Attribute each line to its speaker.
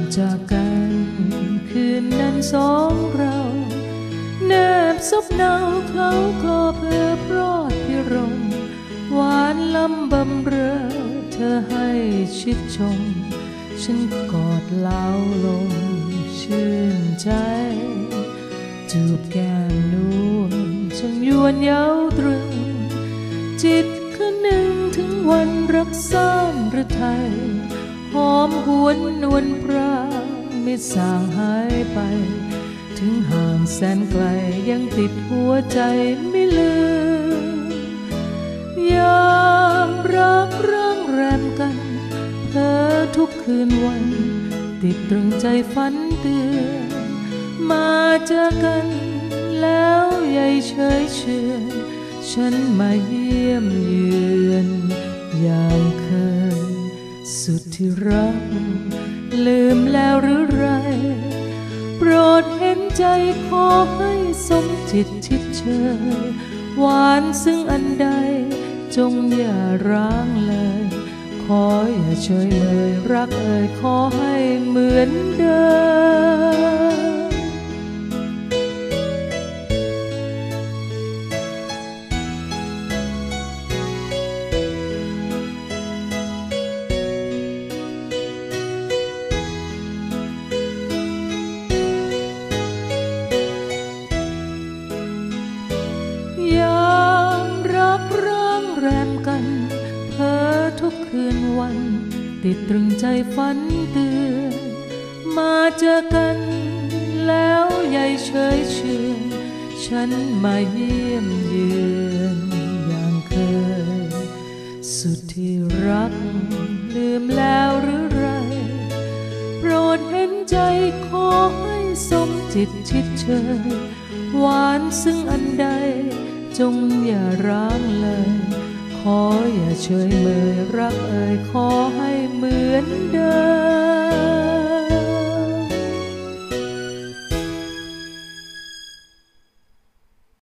Speaker 1: จากกันคืนนั้นสองเราแนบซบเนาเขาคลอเพื่อพรอดพิรมหวานล้ำบำเรอเธอให้ชิดชมฉันกอดเล้าลมชื่นใจจูบแก้มนวลช่างยวนเย้าตรึงจิตคืนหนึ่งถึงวันรักซ่อนหรือไทยหอมหวนนวลพรางไม่สางหายไปถึงห่างแสนไกลยังติดหัวใจไม่ลืมยามรักร่างแรมกันเพ้อทุกคืนวันติดตรึงใจฝันเตือนมาเจอกันแล้วใยเฉยเชือนฉันมาเยี่ยมเยือนอย่างเคยสุดที่รักลืมแล้วหรือไรโปรดเห็นใจขอให้สมจิตชิดเชยหวานซึ่งอันใดจงอย่าร้างเลยขออย่าเฉยเมยรักเอ่ยขอให้เหมือนเดิมยามรักร้างแรมกันเพ้อทุกคืนวันติดตรึงใจฝันเตือนมาเจอกันแล้วใยเฉยเชือนฉันมาเยี่ยมเยือนอย่างเคยสุดที่รักลืมแล้วหรือไรโปรดเห็นใจขอให้สมจิตชิดเชยหวานซึ่งอันใดจงอย่าร้างเลยขออย่าเฉยเมยรักเอ่ยขอให้เหมือนเดิม